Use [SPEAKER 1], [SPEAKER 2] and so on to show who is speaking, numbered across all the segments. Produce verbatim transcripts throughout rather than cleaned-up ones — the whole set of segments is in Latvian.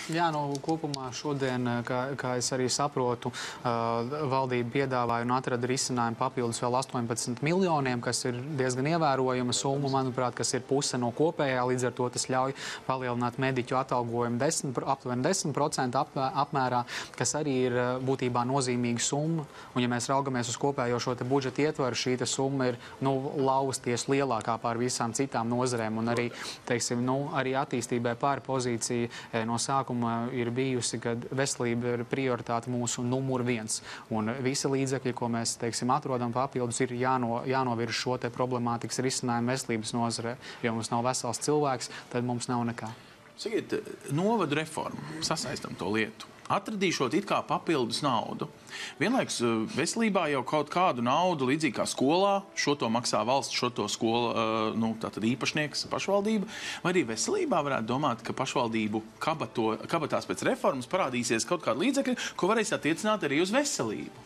[SPEAKER 1] Jā, no kopumā šodien, kā, kā es arī saprotu, uh, valdība piedāvāja un atrada risinājumu papildus vēl astoņpadsmit miljoniem, kas ir diezgan ievērojama summa, manuprāt, kas ir puse no kopējā. Līdz ar to tas ļauj palielināt mediķu atalgojumu desmit, aptuveni desmit procentu ap, apmērā, kas arī ir būtībā nozīmīga summa. Un, ja mēs raugamies uz kopējo šo te budžeta ietvaru, šī te summa ir nu, lausties lielākā pār visām citām nozarēm. Un arī, teiksim, nu, arī attīstībai pār pozīcija no sākuma ir bijusi, kad veselība ir prioritāte mūsu numur viens. Un visi līdzekļi, ko mēs, teiksim, atrodam papildus, ir jāno, jānovirz šo te problemātikas risinājumu veselības nozarē. Jo mums nav vesels cilvēks, tad mums nav nekā.
[SPEAKER 2] Sakiet, novadu reformu, sasaistam to lietu. Atradīšot it kā papildus naudu. Vienlaikus veselībā jau kaut kādu naudu, līdzīgi kā skolā, šo to maksā valsts, šo to skola, nu, tātad īpašnieks, pašvaldība, vai arī veselībā varētu domāt, ka pašvaldību kabato, kabatās pēc reformas parādīsies kaut kāda līdzekļa, ko varēs attiecināt arī uz veselību.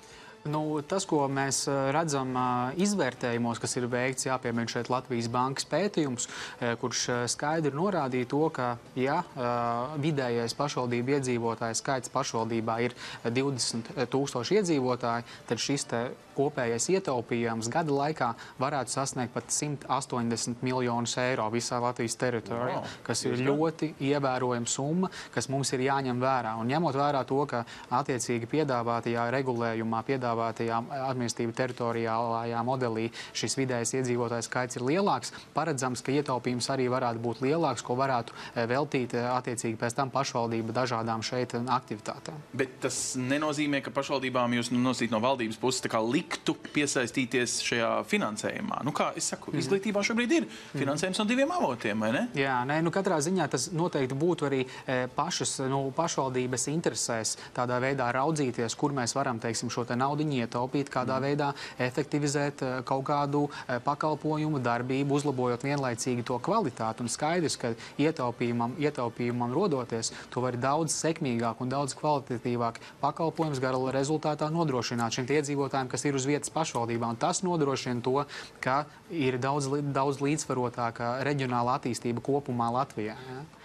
[SPEAKER 1] Nu, tas, ko mēs redzam izvērtējumos, kas ir veikts, jāpiemina šeit Latvijas bankas pētījums, kurš skaidri norādīja to, ka, ja vidējais pašvaldību iedzīvotāju skaits pašvaldībā ir divdesmit tūkstoši iedzīvotāji, tad šis te kopējais ietaupījums gada laikā varētu sasniegt pat simt astoņdesmit miljonus eiro visā Latvijas teritorijā, wow, kas ir ļoti ievērojama summa, kas mums ir jāņem vērā. Un ņemot vērā to, ka attiecīgi piedāvātajā regulējumā, piedāvātajā administratīva teritoriālajā modelī šis vidējais iedzīvotājs skaits ir lielāks, paredzams, ka ietaupījums arī varētu būt lielāks, ko varētu veltīt attiecīgi pēc tam pašvaldība dažādām šeit aktivitātēm.
[SPEAKER 2] Bet tas nenozīmē, ka pašvaldībām jūs nosīt no valdības puses tā kā liktu piesaistīties šajā finansējumā. Nu kā, es saku, izglītībā šobrīd ir finansējums no diviem avotiem, vai ne?
[SPEAKER 1] Jā, nē, nu katrā ziņā tas noteikti būtu arī e, pašas, nu, pašvaldības interesēs tādā veidā raudzīties, kur mēs varam, teiksim, šo te naudiņu ietaupīt, kādā mm. veidā efektivizēt e, kaut kādu e, pakalpojumu darbību, uzlabojot vienlaicīgi to kvalitāti. Un skaidrs, ka ietaupījumam, ietaupījumam rodoties, to var daudz sekmīgāk un daudz kvalitatīvāk pakalpojums gala rezultātā nodrošināt šiem iedzīvotājiem, kas ir uz vietas pašvaldībā. Un tas nodrošina to, ka ir daudz, daudz līdzsvarotāka reģionāla attīstība kopumā Latvijā. Ja?